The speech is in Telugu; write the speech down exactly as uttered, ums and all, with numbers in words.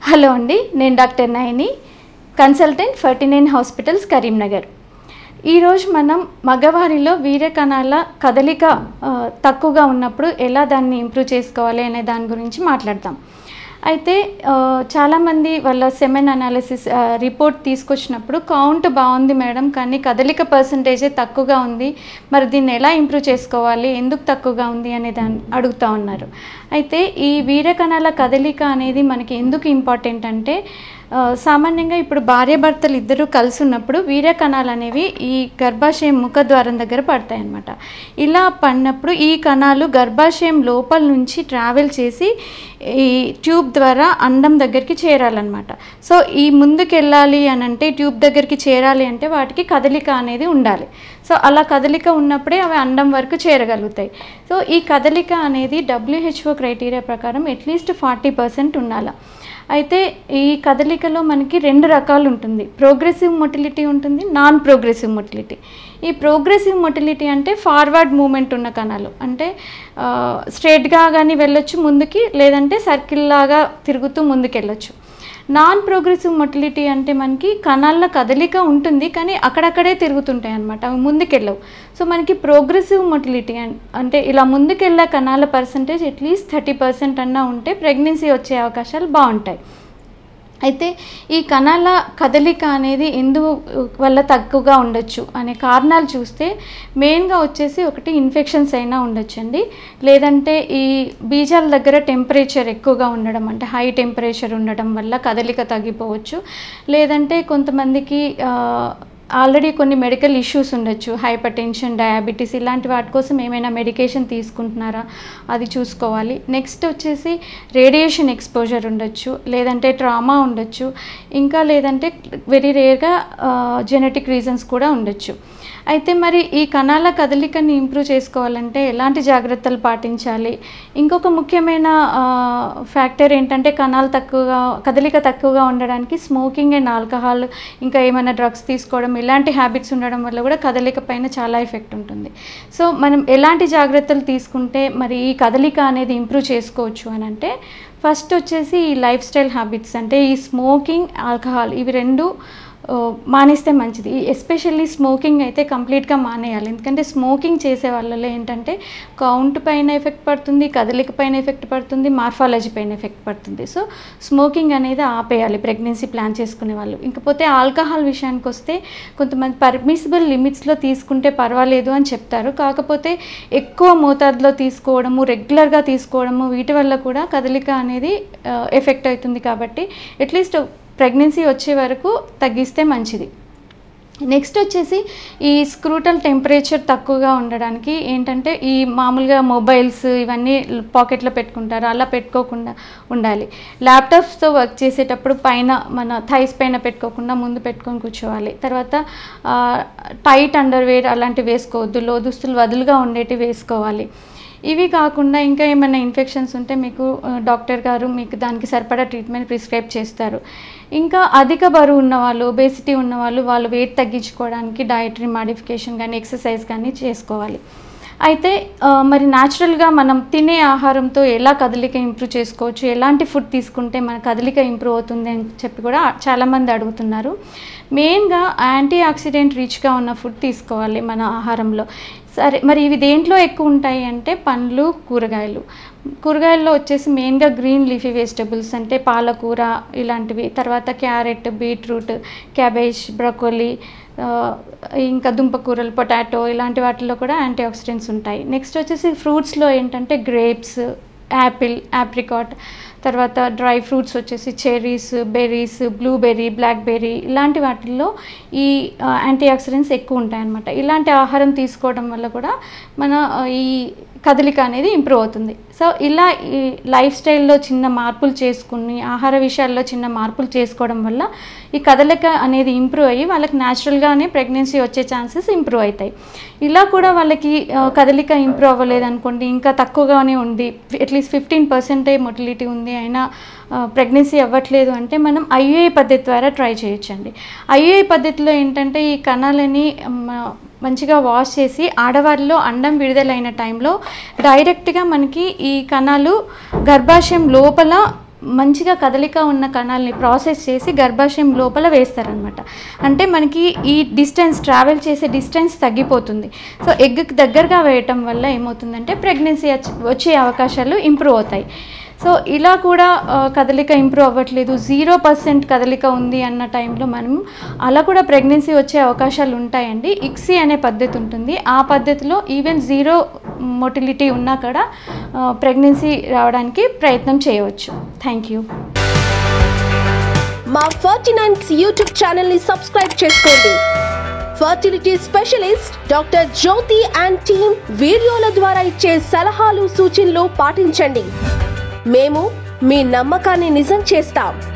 హలో అండి, నేను doctor Nayani, consultant forty nine hospitals Karimnagar. ఈరోజు మనం మగవారిలో వీర్య కణాల కదలిక తక్కువగా ఉన్నప్పుడు ఎలా దాన్ని ఇంప్రూవ్ చేసుకోవాలి అనే దాని గురించి మాట్లాడతాం. అయితే చాలామంది వాళ్ళ సెమెన్ అనాలిసిస్ రిపోర్ట్ తీసుకొచ్చినప్పుడు కౌంట్ బాగుంది మేడం, కానీ కదలిక పర్సంటేజే తక్కువగా ఉంది, మరి దీన్ని ఎలా ఇంప్రూవ్ చేసుకోవాలి, ఎందుకు తక్కువగా ఉంది అనే దాన్ని అడుగుతూ ఉన్నారు. అయితే ఈ వీర్య కణాల కదలిక అనేది మనకి ఎందుకు ఇంపార్టెంట్ అంటే, సామాన్యంగా ఇప్పుడు భార్యాభర్తలు ఇద్దరూ కలిసి ఉన్నప్పుడు వీర్య కణాలు అనేవి ఈ గర్భాశయం ముఖద్వారం దగ్గర పడతాయి అన్నమాట. ఇలా పడినప్పుడు ఈ కణాలు గర్భాశయం లోపల నుంచి ట్రావెల్ చేసి ఈ ట్యూబ్ ద్వారా అండం దగ్గరికి చేరాలన్నమాట. సో ఈ ముందుకు వెళ్ళాలి అని అంటే, ట్యూబ్ దగ్గరికి చేరాలి అంటే వాటికి కదలిక అనేది ఉండాలి. సో అలా కదలిక ఉన్నప్పుడే అవి అండం వరకు చేరగలుగుతాయి. సో ఈ కదలిక అనేది డబ్ల్యూహెచ్ఓ క్రైటీరియా ప్రకారం అట్లీస్ట్ ఫార్టీ పర్సెంట్ ఉండాలి. అయితే ఈ కదలికలో మనకి రెండు రకాలు ఉంటుంది. ప్రోగ్రెసివ్ మొటిలిటీ ఉంటుంది, నాన్ ప్రోగ్రెసివ్ మొటిలిటీ. ఈ ప్రోగ్రెసివ్ మొటిలిటీ అంటే ఫార్వర్డ్ మూమెంట్ ఉన్న కణాలు, అంటే స్ట్రైట్గా కానీ వెళ్ళొచ్చు ముందుకి, లేదంటే సర్కిల్ లాగా తిరుగుతూ ముందుకు వెళ్ళొచ్చు. నాన్ ప్రోగ్రెసివ్ మొటిలిటీ అంటే మనకి కణాల కదలిక ఉంటుంది, కానీ అక్కడక్కడే తిరుగుతుంటాయి అన్నమాట, అవి ముందుకెళ్ళవు. సో మనకి ప్రోగ్రెసివ్ మొటిలిటీ అంటే ఇలా ముందుకెళ్ళే కణాల పర్సంటేజ్ అట్లీస్ట్ థర్టీ పర్సెంట్ అన్నా ఉంటే ప్రెగ్నెన్సీ వచ్చే అవకాశాలు బాగుంటాయి. అయితే ఈ కణాల కదలిక అనేది ఎందు వల్ల తక్కువగా ఉండొచ్చు అనే కారణాలు చూస్తే మెయిన్గా వచ్చేసి ఒకటి ఇన్ఫెక్షన్స్ అయినా ఉండొచ్చండి, లేదంటే ఈ బీజాల దగ్గర టెంపరేచర్ ఎక్కువగా ఉండడం, అంటే హై టెంపరేచర్ ఉండడం వల్ల కదలిక తగ్గిపోవచ్చు. లేదంటే కొంతమందికి ఆల్రెడీ కొన్ని మెడికల్ ఇష్యూస్ ఉండొచ్చు, హైపర్ టెన్షన్, డయాబెటీస్, ఇలాంటి వాటి కోసం ఏమైనా మెడికేషన్ తీసుకుంటున్నారా అది చూసుకోవాలి. నెక్స్ట్ వచ్చేసి రేడియేషన్ ఎక్స్పోజర్ ఉండొచ్చు, లేదంటే ట్రామా ఉండొచ్చు, ఇంకా లేదంటే వెరీ రేర్గా జెనెటిక్ రీజన్స్ కూడా ఉండొచ్చు. అయితే మరి ఈ కణాల కదలికని ఇంప్రూవ్ చేసుకోవాలంటే ఎలాంటి జాగ్రత్తలు పాటించాలి? ఇంకొక ముఖ్యమైన ఫ్యాక్టర్ ఏంటంటే, కణాలు తక్కువగా కదలిక తక్కువగా ఉండడానికి స్మోకింగ్ అండ్ ఆల్కహాల్, ఇంకా ఏమైనా డ్రగ్స్ తీసుకోవడం, ఇలాంటి హ్యాబిట్స్ ఉండడం వల్ల కూడా కదలిక పైన చాలా ఎఫెక్ట్ ఉంటుంది. సో మనం ఎలాంటి జాగ్రత్తలు తీసుకుంటే మరి ఈ కదలిక అనేది ఇంప్రూవ్ చేసుకోవచ్చు అని అంటే, ఫస్ట్ వచ్చేసి ఈ లైఫ్ స్టైల్ హ్యాబిట్స్, అంటే ఈ స్మోకింగ్, ఆల్కహాల్, ఇవి రెండు మానేస్తే మంచిది. ఎస్పెషల్లీ స్మోకింగ్ అయితే కంప్లీట్గా మానేయాలి. ఎందుకంటే స్మోకింగ్ చేసే వాళ్ళలో ఏంటంటే కౌంట్ పైన ఎఫెక్ట్ పడుతుంది, కదలిక పైన ఎఫెక్ట్ పడుతుంది, మార్ఫాలజీ పైన ఎఫెక్ట్ పడుతుంది. సో స్మోకింగ్ అనేది ఆపేయాలి ప్రెగ్నెన్సీ ప్లాన్ చేసుకునే వాళ్ళు. ఇంకపోతే ఆల్కహాల్ విషయానికి వస్తే కొంతమంది పర్మిసిబుల్ లిమిట్స్లో తీసుకుంటే పర్వాలేదు అని చెప్తారు. కాకపోతే ఎక్కువ మోతాదులో తీసుకోవడము, రెగ్యులర్గా తీసుకోవడము, వీటి వల్ల కూడా కదలిక అనేది ఎఫెక్ట్ అవుతుంది. కాబట్టి అట్లీస్ట్ ప్రెగ్నెన్సీ వచ్చే వరకు తగ్గిస్తే మంచిది. నెక్స్ట్ వచ్చేసి ఈ స్క్రూటల్ టెంపరేచర్ తక్కువగా ఉండడానికి ఏంటంటే, ఈ మామూలుగా మొబైల్స్ ఇవన్నీ పాకెట్లో పెట్టుకుంటారు, అలా పెట్టుకోకుండా ఉండాలి. ల్యాప్టాప్స్తో వర్క్ చేసేటప్పుడు పైన మన థైస్ పైన పెట్టుకోకుండా ముందు పెట్టుకొని కూర్చోవాలి. తర్వాత టైట్ అండర్వేర్ అలాంటివి వేసుకోవద్దు, లో దుస్తులు వదులుగా ఉండేటివి వేసుకోవాలి. ఇవి కాకుండా ఇంకా ఏమైనా ఇన్ఫెక్షన్స్ ఉంటే మీకు డాక్టర్ గారు మీకు దానికి సరిపడా ట్రీట్మెంట్ ప్రిస్క్రైబ్ చేస్తారు. ఇంకా అధిక బరువు ఉన్నవాళ్ళు, ఒబేసిటీ ఉన్నవాళ్ళు, వాళ్ళు వెయిట్ తగ్గించుకోవడానికి డయటరీ మాడిఫికేషన్ కానీ ఎక్సర్సైజ్ కానీ చేసుకోవాలి. అయితే మరి న్యాచురల్గా మనం తినే ఆహారంతో ఎలా కదలిక ఇంప్రూవ్ చేసుకోవచ్చు, ఎలాంటి ఫుడ్ తీసుకుంటే మన కదలిక ఇంప్రూవ్ అవుతుంది అని చెప్పి కూడా చాలామంది అడుగుతున్నారు. మెయిన్గా యాంటీ ఆక్సిడెంట్ రిచ్గా ఉన్న ఫుడ్ తీసుకోవాలి మన ఆహారంలో. సరే, మరి ఇవి దేంట్లో ఎక్కువ ఉంటాయి అంటే పండ్లు, కూరగాయలు. కూరగాయల్లో వచ్చేసి మెయిన్గా గ్రీన్ లీఫీ వెజిటబుల్స్ అంటే పాలకూర ఇలాంటివి, తర్వాత క్యారెట్, బీట్రూట్, క్యాబేజ్, బ్రొకోలీ, ఇంకా దుంపకూరలు, పొటాటో, ఇలాంటి వాటిల్లో కూడా యాంటీ ఆక్సిడెంట్స్ ఉంటాయి. నెక్స్ట్ వచ్చేసి ఫ్రూట్స్లో ఏంటంటే గ్రేప్స్, యాపిల్, ఆప్రికాట్, తర్వాత డ్రై ఫ్రూట్స్ వచ్చేసి చెర్రీస్, బెర్రీస్, బ్లూబెర్రీ, బ్లాక్బెర్రీ, ఇలాంటి వాటిల్లో ఈ యాంటీ ఆక్సిడెంట్స్ ఎక్కువ ఉంటాయన్నమాట. ఇలాంటి ఆహారం తీసుకోవడం వల్ల కూడా మన ఈ కదలిక అనేది ఇంప్రూవ్ అవుతుంది. సో ఇలా ఈ లైఫ్ స్టైల్లో చిన్న మార్పులు చేసుకుని, ఆహార విషయాల్లో చిన్న మార్పులు చేసుకోవడం వల్ల ఈ కదలిక అనేది ఇంప్రూవ్ అయ్యి వాళ్ళకి న్యాచురల్గానే ప్రెగ్నెన్సీ వచ్చే ఛాన్సెస్ ఇంప్రూవ్ అవుతాయి. ఇలా కూడా వాళ్ళకి కదలిక ఇంప్రూవ్ అవ్వలేదు అనుకోండి, ఇంకా తక్కువగానే ఉంది, అట్లీస్ట్ ఫిఫ్టీన్ పర్సెంటే మొటిలిటీ ఉంది, అయినా ప్రెగ్నెన్సీ అవ్వట్లేదు అంటే మనం ఐయుఐ పద్ధతి ద్వారా ట్రై చేయొచ్చండి. ఐయుఐ పద్ధతిలో ఏంటంటే ఈ కణాలని మంచిగా వాష్ చేసి ఆడవారిలో అండం విడుదలైన టైంలో డైరెక్ట్గా మనకి ఈ కణాలు గర్భాశయం లోపల మంచిగా కదలిక ఉన్న కణాలని ప్రాసెస్ చేసి గర్భాశయం లోపల వేస్తారనమాట. అంటే మనకి ఈ డిస్టెన్స్ ట్రావెల్ చేసే డిస్టెన్స్ తగ్గిపోతుంది. సో ఎగ్కి దగ్గరగా వేయటం వల్ల ఏమవుతుందంటే ప్రెగ్నెన్సీ వచ్చే అవకాశాలు ఇంప్రూవ్ అవుతాయి. సో ఇలా కూడా కదలిక ఇంప్రూవ్ అవ్వట్లేదు, జీరో పర్సెంట్ కదలిక ఉంది అన్న టైంలో మనం అలా కూడా ప్రెగ్నెన్సీ వచ్చే అవకాశాలు ఉంటాయండి. ఇక్సీ అనే పద్ధతి ఉంటుంది. ఆ పద్ధతిలో ఈవెన్ జీరో మొటిలిటీ ఉన్నా కూడా ప్రెగ్నెన్సీ రావడానికి ప్రయత్నం చేయవచ్చు. Thank you. మా ఫార్టీ నైన్స్ యూట్యూబ్ ఛానల్ని సబ్స్క్రైబ్ చేసుకోండి. Fertility specialist doctor Jyothi and team వీడియోల ద్వారా ఇచ్చే సలహాలు సూచనలు పాటించండి. మేము మీ నమ్మకాన్ని నిజం చేస్తాం.